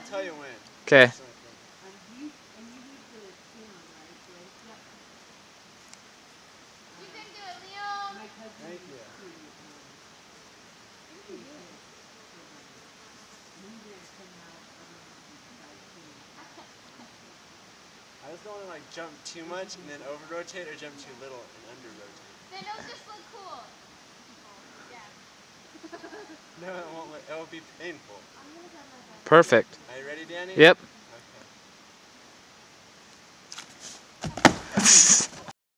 tell you when. Okay. You can do it, Leon. Thank you. I just don't want to like jump too much and then over rotate, or jump too little and under rotate. Then it'll just look cool. Yeah. No, it won't. It will be painful. Perfect. Are you ready, Danny? Yep.